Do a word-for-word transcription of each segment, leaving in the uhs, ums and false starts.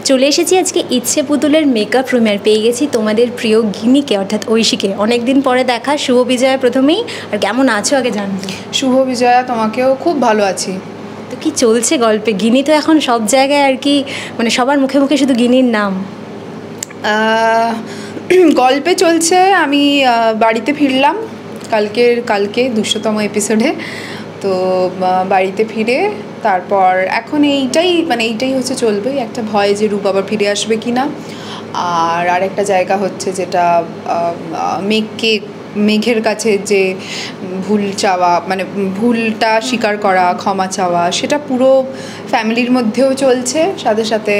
চলে এসেছি আজকে ইচ্ছে পুতুলের মেকআপ রুমে, আর পেয়ে গেছি তোমাদের প্রিয় গিনিকে অর্থাৎ ঐশীকে। অনেকদিন পরে দেখা। শুভ বিজয়া প্রথমেই, আর কেমন আছো আগে জানবো। শুভ বিজয়া, তোমাকেও খুব ভালো আছি। তো কি চলছে গল্পে? গিনি তো এখন সব জায়গায় আর কি, মানে সবার মুখে মুখে শুধু গিনির নাম। গল্পে চলছে। আমি বাড়িতে ফিরলাম কালকের কালকে দুশোতম এপিসোডে। তো বাড়িতে ফিরে তারপর এখন এইটাই মানে এইটাই হচ্ছে চলবে, একটা ভয় যে রূপ আবার ফিরে আসবে কি না। আর আরেকটা জায়গা হচ্ছে যেটা মেঘকে মেঘের কাছে যে ভুল চাওয়া, মানে ভুলটা স্বীকার করা, ক্ষমা চাওয়া, সেটা পুরো ফ্যামিলির মধ্যেও চলছে। সাথে সাথে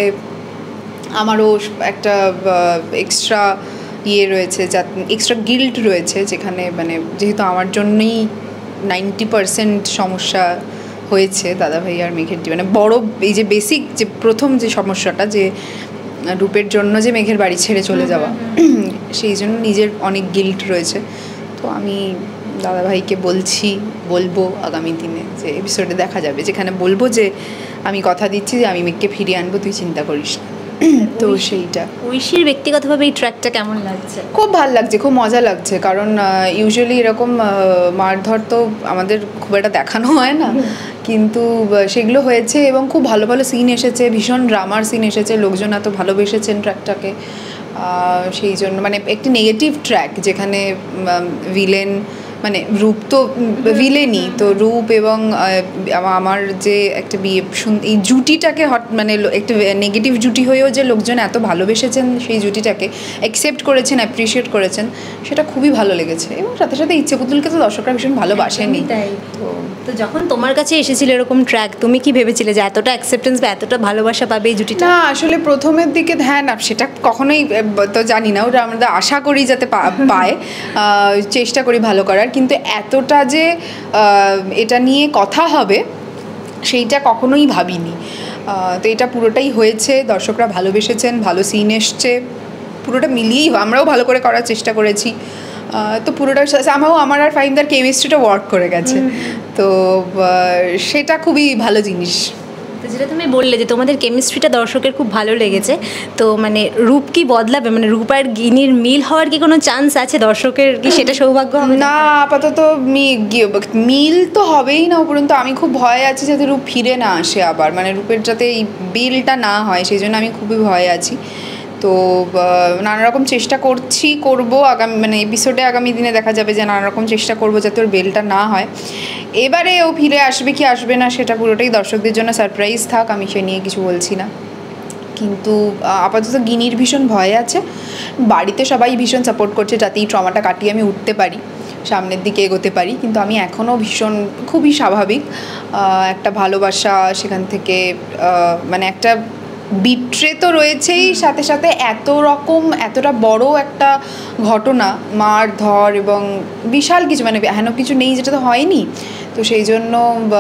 আমারও একটা এক্সট্রা ইয়ে রয়েছে, যা এক্সট্রা গিল্ট রয়েছে, যেখানে মানে যেহেতু আমার জন্যই নাইনটি পারসেন্ট সমস্যা হয়েছে দাদাভাই আর মেঘের জীবনে। বড় এই যে বেসিক যে প্রথম যে সমস্যাটা, যে রূপের জন্য যে মেঘের বাড়ি ছেড়ে চলে যাওয়া, সেই জন্য নিজের অনেক গিল্ট রয়েছে। তো আমি দাদাভাইকে বলছি, বলবো আগামী দিনে যে এপিসোডে দেখা যাবে, যেখানে বলবো যে আমি কথা দিচ্ছি যে আমি মেঘকে ফিরিয়ে আনবো, তুই চিন্তা করিস না। তো সেইটা। ঐশীর ব্যক্তিগতভাবে এই ট্র্যাকটা কেমন লাগছে? খুব ভালো লাগছে, খুব মজা লাগছে। কারণ ইউজুয়ালি এরকম মারধর তো আমাদের খুব একটা দেখানো হয় না, কিন্তু সেগুলো হয়েছে এবং খুব ভালো ভালো সিন এসেছে, ভীষণ ড্রামার সিন এসেছে, লোকজন এত ভালোবেসেছেন ট্র্যাকটাকে। সেই জন্য মানে একটি নেগেটিভ ট্র্যাক, যেখানে ভিলেন মানে রূপ তো ভিলেনই, তো রূপ এবং আমার যে একটা বিয়ে এই জুটিটাকে হট মানে একটা নেগেটিভ জুটি হয়েও যে লোকজন এত ভালোবেসেছেন, সেই জুটিটাকে অ্যাকসেপ্ট করেছেন, অ্যাপ্রিসিয়েট করেছেন, সেটা খুবই ভালো লেগেছে। এবং সাথে সাথে ইচ্ছে পুতুলকে তো দর্শকরা ভীষণ ভালোবাসেনি। তাই তো তো যখন তোমার কাছে এসেছিল এরকম ট্র্যাক, তুমি কি ভেবেছিলে যে এতটা অ্যাকসেপ্টেন্স বা এতটা ভালোবাসা পাবে এই জুটিটা? না, আসলে প্রথমের দিকে হ্যাঁ না, সেটা কখনোই তো জানি না, ওটা আমরা আশা করি যাতে পায়, চেষ্টা করি ভালো করার, কিন্তু এতটা যে এটা নিয়ে কথা হবে সেইটা কখনোই ভাবিনি। তো এটা পুরোটাই হয়েছে, দর্শকরা ভালোবেসেছেন, ভালো সিন এসছে, পুরোটা মিলিয়েই আমরাও ভালো করে করার চেষ্টা করেছি। তো পুরোটা আমারও আমার আর ফাহিমদার কেমিস্ট্রিটা ওয়ার্ক করে গেছে, তো সেটা খুবই ভালো জিনিস। তো যেটা তুমি বললে যে তোমাদের কেমিস্ট্রিটা দর্শকের খুব ভালো লেগেছে, তো মানে রূপ কি বদলাবে? মানে রূপ আর গিনির মিল হওয়ার কি কোনো চান্স আছে? দর্শকের কি সেটা সৌভাগ্য হবে? না, আপাতত মিল তো হবেই না, উপরন্তু আমি খুব ভয় আছি যাতে রূপ ফিরে না আসে আবার, মানে রূপের যাতে এই বিলটা না হয়, সেই জন্য আমি খুবই ভয় আছি। তো নানা রকম চেষ্টা করছি, করব আগামী মানে এপিসোডে আগামী দিনে দেখা যাবে যে নানা রকম চেষ্টা করব যাতে ওর বেলটা না হয়। এবারে ও ফিরে আসবে কি আসবে না সেটা পুরোটাই দর্শকদের জন্য সারপ্রাইজ থাক, আমি সে নিয়ে কিছু বলছি না। কিন্তু আপাতত গিনির ভীষণ ভয় আছে, বাড়িতে সবাই ভীষণ সাপোর্ট করছে যাতে এই ট্রমাটা কাটিয়ে আমি উঠতে পারি, সামনের দিকে এগোতে পারি। কিন্তু আমি এখনও ভীষণ খুবই স্বাভাবিক একটা ভালোবাসা, সেখান থেকে মানে একটা বিট্রে তো রয়েছেই, সাথে সাথে এত রকম এতটা বড় একটা ঘটনা, মারধর এবং বিশাল কিছু, মানে হেন কিছু নেই যেটা তো হয়নি। তো সেই জন্য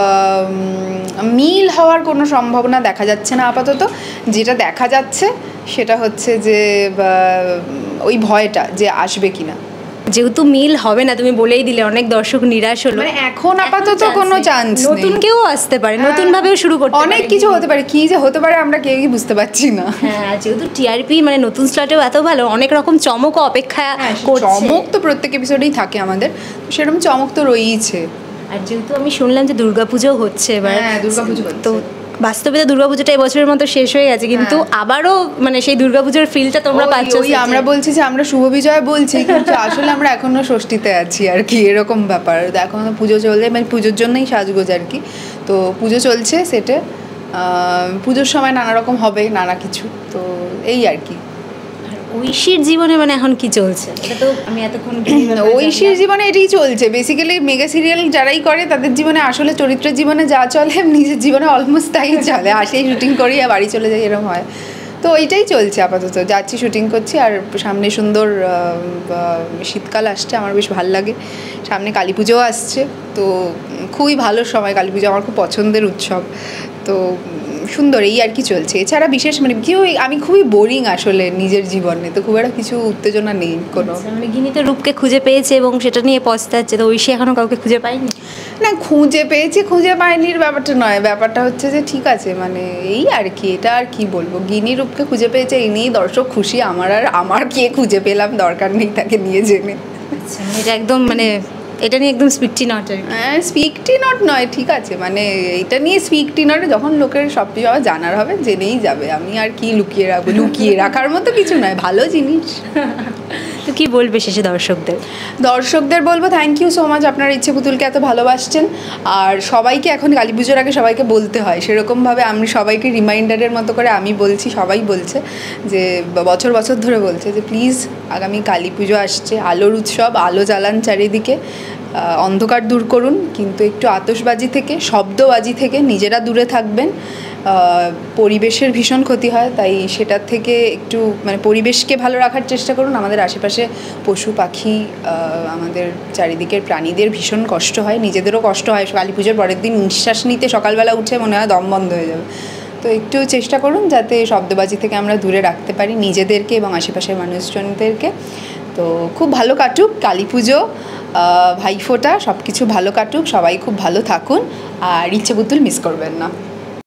মিল হওয়ার কোনো সম্ভাবনা দেখা যাচ্ছে না আপাতত। যেটা দেখা যাচ্ছে সেটা হচ্ছে যে ওই ভয়টা যে আসবে কিনা। যেহেতু মিল হবে না, তুমি বলেই দিলে, অনেক দর্শক নিরাশ হলো। মানে এখন আপাতত কোনো চান্স নেই, নতুন কেউ আসতে পারে, নতুন ভাবেও শুরু করতে পারে, অনেক কিছু হতে পারে, কি যে হতে পারে আমরা কেউই বুঝতে পারছি না। হ্যাঁ, যেহেতু টিআরপি মানে নতুন স্টার্টেও এত ভালো, অনেক রকম চমক অপেক্ষা করছে। চমক তো প্রত্যেক এপিসোডেই থাকে আমাদের, সেরকম চমক তো রয়েইছে। আর যেহেতু আমি শুনলাম যে দুর্গাপুজো হচ্ছে এবার, হ্যাঁ দুর্গাপুজো তো বাস্তবে তো দুর্গাপুজোটা এবছরের মতো শেষ হয়ে গেছে, কিন্তু আবারও মানে সেই দুর্গাপুজোর ফিলটা তোমরা পাচ্ছ। ওই আমরা বলছি যে আমরা শুভ বিজয় বলছি, কিন্তু আসলে আমরা এখনো ষষ্ঠীতে আছি আর কি, এরকম ব্যাপার। এখনো পুজো চলছে, মানে পুজোর জন্যই সাজগোজ আর কি। তো পুজো চলছে সেটে, পুজোর সময় নানা রকম হবে নানা কিছু, তো এই আর কি। ঐশীর জীবনে মানে এখন কি চলছে? এটা তো আমি এতক্ষণ ঐশীর জীবনে এটাই চলছে বেসিক্যালি। মেগা সিরিয়াল যারাই করে তাদের জীবনে আসলে চরিত্রের জীবনে যা চলে নিজের জীবনে অলমোস্ট তাই চলে, আসেই শুটিং করি আর বাড়ি চলে যাই, এরকম হয়। তো ওইটাই চলছে আপাতত, যাচ্ছি শুটিং করছি। আর সামনে সুন্দর শীতকাল আসছে, আমার বেশ ভালো লাগে। সামনে কালী পুজোও আসছে, তো খুবই ভালো সময় কালী পুজো, আমার খুব পছন্দের উৎসব। তো সুন্দর এই আর কি চলছে, এছাড়া বিশেষ মানে কি ওই আমি খুবই বোরিং আসলে নিজের জীবনে, তো খুব একটা কিছু উত্তেজনা নেই কোনো। মানে গিনি তো রূপকে খুঁজে পেয়েছে এবং সেটা নিয়ে পস্তাচ্ছে, তো ঐশী এখনো কাউকে খুঁজে পায়নি? না খুঁজে পেয়েছি খুঁজে পাইনির ব্যাপারটা নয়, ব্যাপারটা হচ্ছে যে ঠিক আছে মানে এই আর কি, এটা আর কি বলবো, গিনি রূপকে খুঁজে পেয়েছে এই নিয়েই দর্শক খুশি, আমার আর আমার কে খুঁজে পেলাম দরকার নেই তাকে নিয়ে জেনে। এটা একদম মানে এটা নিয়ে একদম স্পিকটি নট। হ্যাঁ স্পিকটি নট নয়, ঠিক আছে মানে এটা নিয়ে স্পিকটি নট, যখন লোকের সব কিছু আবার জানার হবে জেনেই যাবে, আমি আর কি লুকিয়ে রাখবো, লুকিয়ে রাখার মতো কিছু নয়, ভালো জিনিস। তো কি বলবে শেষে দর্শকদের? দর্শকদের বলবো থ্যাংক ইউ সো মাচ, আপনারা ইচ্ছে পুতুলকে এত ভালোবাসছেন, আর সবাইকে এখন কালী পুজোর আগে সবাইকে বলতে হয়, সেরকমভাবে আমি সবাইকে রিমাইন্ডারের মতো করে আমি বলছি, সবাই বলছে যে বছর বছর ধরে বলছে যে প্লিজ আগামী কালী পুজো আসছে, আলোর উৎসব, আলো জ্বালান চারিদিকে, অন্ধকার দূর করুন, কিন্তু একটু আতশবাজি থেকে শব্দবাজি থেকে নিজেরা দূরে থাকবেন, পরিবেশের ভীষণ ক্ষতি হয়, তাই সেটার থেকে একটু মানে পরিবেশকে ভালো রাখার চেষ্টা করুন, আমাদের আশেপাশে পশু পাখি আমাদের চারিদিকের প্রাণীদের ভীষণ কষ্ট হয়, নিজেদেরও কষ্ট হয়, কালী পুজোর পরের দিন নিঃশ্বাস নিতে সকালবেলা উঠে মনে হয় দম বন্ধ হয়ে যাবে, তো একটু চেষ্টা করুন যাতে শব্দবাজি থেকে আমরা দূরে রাখতে পারি নিজেদেরকে এবং আশেপাশের মানুষজনদেরকে। তো খুব ভালো কাটুক কালী পুজো, ভাইফোঁটা সব কিছু ভালো কাটুক, সবাই খুব ভালো থাকুন, আর ইচ্ছে পুতুল মিস করবেন না।